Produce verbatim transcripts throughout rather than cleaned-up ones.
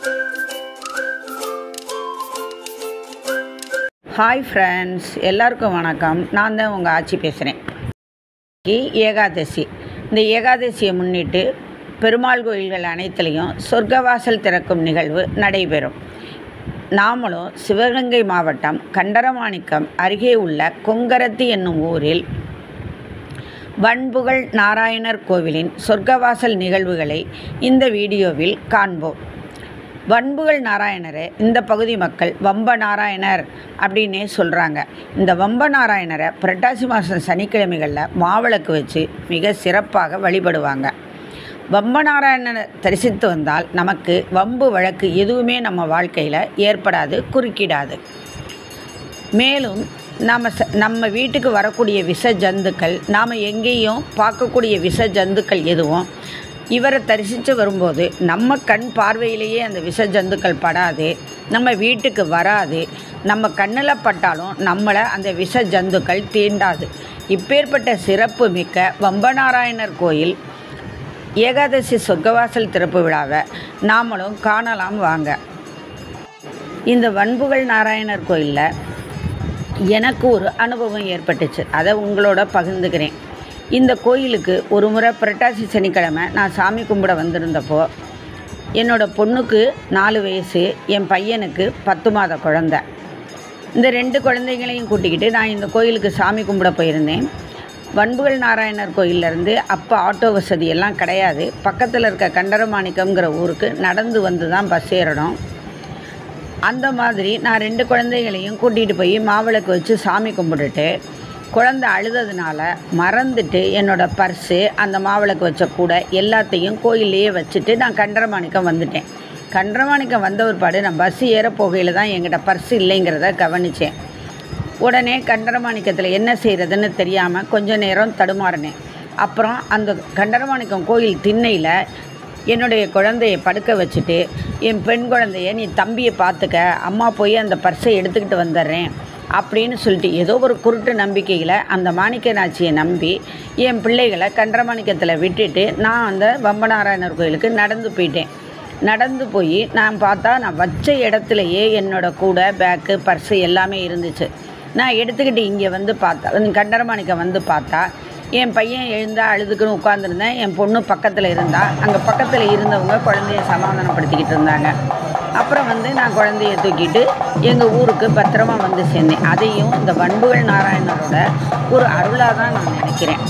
Hi friends, எல்லாருக்கும் வணக்கம். நான் தான் உங்கள் ஆச்சி பேசுகிறேன். ஏகாதசி. இந்த ஏகாதசியை முன்னிட்டு பெருமாள் கோயில்கள் அனைத்துலேயும் சொர்க்கவாசல் திறக்கும் நிகழ்வு நடைபெறும். நாமளும் சிவகங்கை மாவட்டம் கண்டரமாணிக்கம் அருகே உள்ள கொங்கரத்தி என்னும் ஊரில் வன்புகழ் நாராயணர் கோவிலின் சொர்க்கவாசல் நிகழ்வுகளை இந்த வீடியோவில் காண்போம். வன்புகழ் நாராயணரை இந்த பகுதி மக்கள் வம்ப நாராயணர் அப்படின்னே சொல்கிறாங்க. இந்த வம்ப நாராயணரை புரட்டாசி மாதம் சனிக்கிழமைகளில் மாவிளக்கு வச்சு மிக சிறப்பாக வழிபடுவாங்க. வம்ப நாராயணனை தரிசித்து வந்தால் நமக்கு வம்பு வழக்கு எதுவுமே நம்ம வாழ்க்கையில் ஏற்படாது, குறுக்கிடாது. மேலும் நம்ம ச நம்ம வீட்டுக்கு வரக்கூடிய விஷ ஜந்துக்கள், நாம் எங்கேயும் பார்க்கக்கூடிய விஷ ஜந்துக்கள் எதுவும் இவரை தரிசித்து வரும்போது நம்ம கண் பார்வையிலேயே அந்த விஷ ஜந்துக்கள் படாது, நம்ம வீட்டுக்கு வராது. நம்ம கண்ணில் பட்டாலும் நம்மளை அந்த விஷ ஜந்துக்கள் தீண்டாது. இப்பேற்பட்ட சிறப்பு மிக்க வம்பநாராயணர் கோயில் ஏகாதசி சொர்க்கவாசல் திறப்பு விழாவை நாமளும் காணலாம் வாங்க. இந்த வன்புகழ் நாராயணர் கோயிலில் எனக்கு ஒரு அனுபவம் ஏற்பட்டுச்சு, அதை உங்களோட பகிர்ந்துக்கிறேன். இந்த கோயிலுக்கு ஒரு முறை புரட்டாசி சனிக்கிழமை நான் சாமி கும்பிட வந்திருந்தப்போ என்னோடய பொண்ணுக்கு நாலு வயசு, என் பையனுக்கு பத்து மாத குழந்தை. இந்த ரெண்டு குழந்தைங்களையும் கூட்டிக்கிட்டு நான் இந்த கோயிலுக்கு சாமி கும்பிட போயிருந்தேன். வன்புகழ் நாராயணர் கோயிலேருந்து அப்போ ஆட்டோ வசதி எல்லாம் கிடையாது. பக்கத்தில் இருக்க கண்டரமாணிக்கம்ங்கிற ஊருக்கு நடந்து வந்து தான் பஸ் ஏறணும். அந்த மாதிரி நான் ரெண்டு குழந்தைகளையும் கூட்டிகிட்டு போய் மாவிளக்கு வச்சு சாமி கும்பிட்டுட்டு குழந்தை அழுததுனால மறந்துட்டு என்னோடய பர்ஸு, அந்த மாவிளக்கு வச்ச கூட எல்லாத்தையும் கோயிலையே வச்சுட்டு நான் கண்டரமாணிக்கம் வந்துட்டேன். கண்டரமாணிக்கம் வந்த ஒரு பாடு நான் பஸ் ஏற போகையில் தான் என்கிட்ட பர்ஸு இல்லைங்கிறத கவனித்தேன். உடனே கண்டரமாணிக்கத்தில் என்ன செய்கிறதுன்னு தெரியாமல் கொஞ்சம் நேரம் தடுமாறினேன். அப்புறம் அந்த கண்டரமாணிக்கம் கோயில் திண்ணையில் என்னுடைய குழந்தையை படுக்க வச்சுட்டு, என் பெண் குழந்தைய நீ தம்பியை பார்த்துக்க, அம்மா போய் அந்த பர்ஸை எடுத்துக்கிட்டு வந்துடுறேன் அப்படின்னு சொல்லிட்டு ஏதோ ஒரு குருட்டு நம்பிக்கையில் அந்த மாணிக்க நாச்சியை நம்பி என் பிள்ளைகளை கண்டரமாணிக்கத்தில் விட்டுட்டு நான் அந்த வம்பநாராயணர் கோயிலுக்கு நடந்து போயிட்டேன். நடந்து போய் நான் பார்த்தா நான் வச்ச இடத்துலையே என்னோடய கூட பேக்கு பர்ஸு எல்லாமே இருந்துச்சு. நான் எடுத்துக்கிட்டு இங்கே வந்து பார்த்தா கண்டரமாணிக்கம் வந்து பார்த்தா என் பையன் எழுந்தா அழுதுக்குன்னு உட்காந்துருந்தேன். என் பொண்ணு பக்கத்தில் இருந்தா. அங்கே பக்கத்தில் இருந்தவங்க குழந்தைய சமாதானப்படுத்திக்கிட்டு இருந்தாங்க. அப்புறம் வந்து நான் குழந்தைய தூக்கிட்டு எங்கள் ஊருக்கு பத்திரமா வந்து சேர்ந்தேன். அதையும் இந்த வன்புகழ் நாராயணரோட ஒரு அருளாக தான் நான் நினைக்கிறேன்.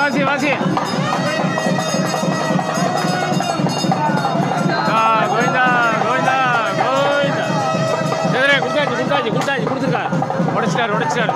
வாசி வாசி கோவிந்தா கோவிந்தா கோவிந்தா சரி கொடுத்தாச்சு கொடுத்தாச்சு கொடுத்தாச்சு கொடுத்துருக்கா உடைச்சிட்டாரு உடைச்சிட்டாரு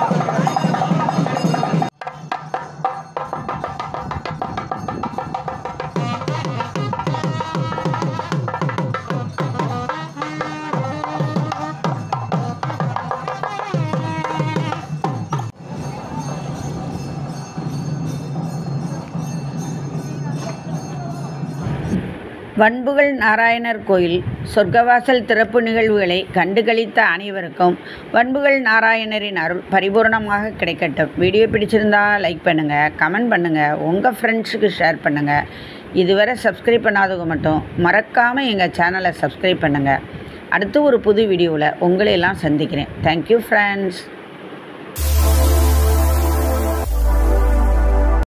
வன்புகள் நாராயணர் கோயில் சொர்க்கவாசல் திறப்பு நிகழ்வுகளை கண்டுகளித்த அனைவருக்கும் வன்புகள் நாராயணரின் அருள் பரிபூர்ணமாக கிடைக்கட்டும். வீடியோ பிடிச்சிருந்தா லைக் பண்ணுங்கள், கமெண்ட் பண்ணுங்கள், உங்கள் ஃப்ரெண்ட்ஸுக்கு ஷேர் பண்ணுங்கள். இதுவரை சப்ஸ்கிரைப் பண்ணாதவங்க மட்டும் மறக்காமல் எங்கள் சேனலை சப்ஸ்கிரைப் பண்ணுங்கள். அடுத்து ஒரு புது வீடியோவில் உங்களையெல்லாம் சந்திக்கிறேன். Thank you friends.